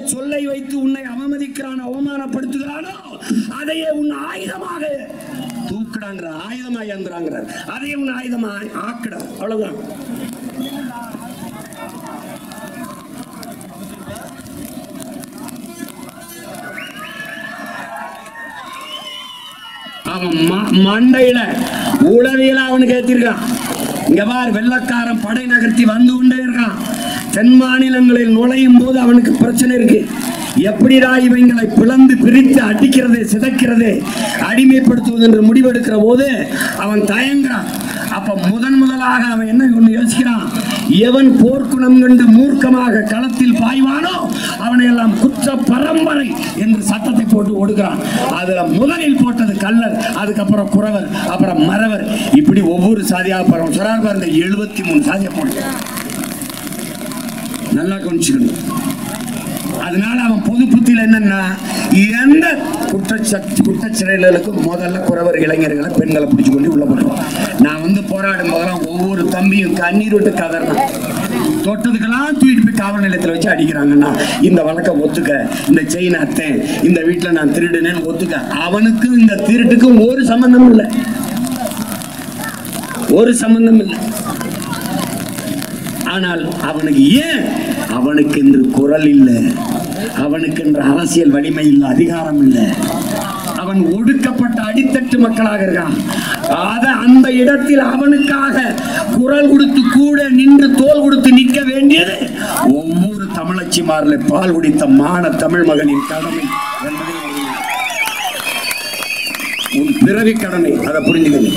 சொல்லை வைத்து உன்னை அவமதிக்கிறான், அவமானப்படுத்துகிறானோ அதையே உன் ஆயுதமாக தூக்குடாங்கிற, ஆயுதமாக இயங்குறாங்க, அதையே உன் ஆயுதமாக ஆக்குடா. அவ்வளவுதான். அவன் மண்டையில உளவியல அவனுக்கு ஏத்திருக்கான். இங்க பார், வெள்ளக்காரன் படை நகர்த்தி வந்து கொண்டே இருக்கான். தென் மாநிலங்களில் நுழையும் போது அவனுக்கு பிரச்சனை இருக்கு. எப்படிடா இவங்களை பிளந்து பிரித்து அடிக்கிறது, சிதைக்கிறது, அடிமைப்படுத்துவது என்று முடிவெடுக்கிற போது அவன் தயங்குறான். அப்ப முதலாக அவன் என்ன ஒண்ணு யோசிக்கிறான், எவன் போர்க்குணம் கண்டு மூர்க்கமாக களத்தில் பாய்வானோ அவனை எல்லாம் குற்ற பரம்பரை என்று சட்டத்தை போட்டு ஒடுக்கிறான். அதுல முதலில் போட்டது கள்ளர், அதுக்கப்புறம் குறவர், அப்புறம் மறவர், இப்படி ஒவ்வொரு சாதியாக போறோம். சொன்னார் பாருங்க, 73 சாதியை போட்டு நல்லா கவனிச்சுக்கணும். அதனால அவன் பொது புத்தியில் என்னன்னா, எந்த குற்றச்செயல்களுக்கும் முதல்ல குறவர் இளைஞர்களை பெண்களை பிடிச்சு கொண்டு உள்ள போட்டுருவான். நான் போராடும் போதெல்லாம் ஒவ்வொரு தம்பியும் கண்ணீர் விட்டு கதறணும். தொட்டதுக்கெல்லாம் தூக்கிட்டு போய் காவல் நிலையத்தில் வச்சு அடிக்கிறாங்கன்னா, இந்த வழக்கை ஒத்துக்க, இந்த செயின் அத்தேன், இந்த வீட்டில் நான் திருடுனேன்னு ஒத்துக்க. அவனுக்கும் இந்த திருட்டுக்கும் ஒரு சம்பந்தம் இல்லை, ஒரு சம்பந்தம் இல்லை. ஆனால் அவனுக்கு ஏன், அவனுக்கு என்று குரல் இல்லை, அவனுக்கு என்று அரசியல் வலிமை இல்லை, அதிகாரம் இல்லை. அவன் ஒடுக்கப்பட்ட அடித்தட்டு மக்களாக இருக்கான். அந்த இடத்தில் அவனுக்காக குரல் கொடுத்து கூட நின்று தோல் கொடுத்து நிற்க வேண்டியது ஒவ்வொரு தமிழச்சிமாரில் பால் குடித்த மான தமிழ் மகனின் கடமை என்பதை உன் பிறவி கடமை. அதை புரிஞ்சுக்கணும்.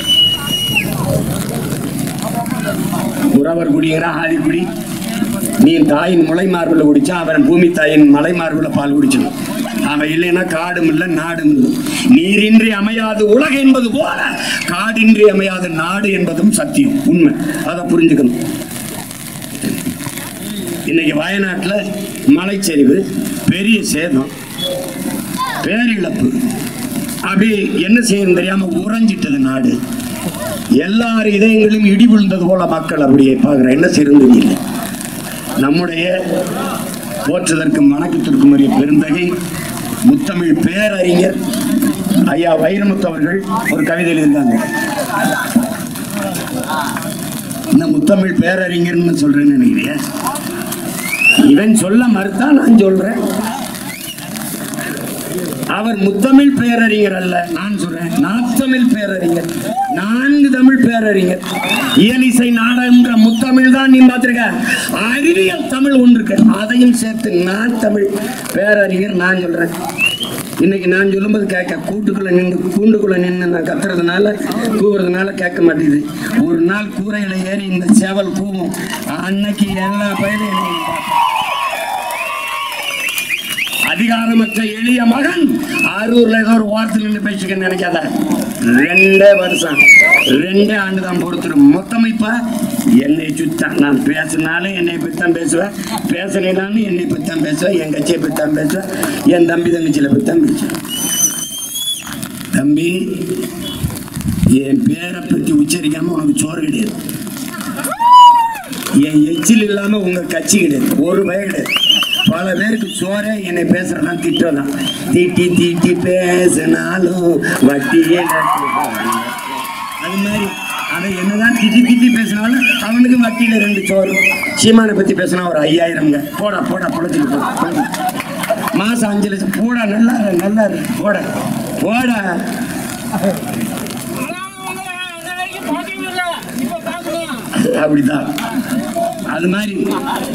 குறவர் குடிங்கிற ஆதிக்குடி, நீ தாயின் முளை மார்பில் குடிச்சா அவன் பூமி தாயின் மலை மார்பில் பால் குடிச்சணும். அவன் இல்லைன்னா காடும் இல்லை நாடும் இல்லை. நீரின்றி அமையாது உலகம் என்பது போல காடின்றி அமையாது நாடு என்பதும் சத்தியம், உண்மை. அதை புரிஞ்சுக்கணும். இன்னைக்கு வயநாட்டில் மலைச்சரிவு, பெரிய சேதம், பேரிழப்பு, அப்படி என்ன செய்யணும் தெரியாம உறைஞ்சிட்டது நாடு. எல்லார் இதயங்களும் இடி விழுந்தது போல மக்கள் அப்படியே பார்க்குற, என்ன செய்யறது இல்லை. நம்முடைய போற்றுதற்கும் வணக்கத்திற்கும் உரிய பெருந்தகை முத்தமிழ் பேரறிஞர் ஐயா வைரமுத்து அவர்கள் ஒரு கவிதை எழுதியிருந்தாங்க. இந்த முத்தமிழ் பேரறிஞர்னு சொல்றேன்னு நினைக்கிறேன். இவன் சொல்ல மறுத்தா நான் சொல்றேன். அவர் முத்தமிழ் பேரறிஞர் அல்ல, நான் சொல்றேன் நாத்தமிழ் பேரறிஞர். 4 தமிழ் பேரறிஞர். இயலிசை நாடகம்ன்ற முத்தமிழ் தான் நீ பார்த்திருக்க. அறிவியல் தமிழ் ஒன்று இருக்கு, அதையும் சேர்த்து நான் தமிழ் பேரறிஞர் நான் சொல்றேன். இன்னைக்கு நான் சொல்லும்போது கேட்க, கூண்டுக்குள்ள நின்று நான் கத்துறதுனால கூவுறதுனால கேட்க மாட்டேங்குது. ஒரு நாள் கூரையில ஏறி இந்த சேவல் கூவும், அன்னைக்கு எல்லா பயிரும் அதிகாரமற்ற எளிய மகன் அரூர்ல ஏதோ ஒரு வாரத்தில் நின்று பேசிக்க நினைக்காத. 2 வருஷம் 2 ஆண்டு தான் பொறுத்துரும். மொத்தம் இப்ப என்னை சுத்தான். நான் பேசினாலும் என்னை பற்றித்தான் பேசுவேன், பேசலைனாலும் என்னை பற்றித்தான் பேசுவேன், என் கட்சியை பற்றித்தான் பேசுவேன், என் தம்பி தங்கச்சியில பற்றித்தான் பேசுவேன். தம்பி, என் பேரை பற்றி உச்சரிக்காம உனக்கு சோறு கிடையாது. என் எச்சில் இல்லாம உங்க கட்சி கிடையாது, ஒரு பய கிடையாது. பல பேருக்கு சோற என்னை பேசுறதா திட்டலாம். தீட்டி பேசினாலும் வட்டியே அது மாதிரி. அதை என்னதான் திட்டி பேசினாலும் அவனுக்கு வட்டியில 2 சோறு. சீமானை பத்தி பேசினா ஒரு 5000ங்க. போடா பொழைச்சிட்டு மாசம் 5 லட்சம். போடா, நல்லா போடா. அப்படிதான். அது மாதிரி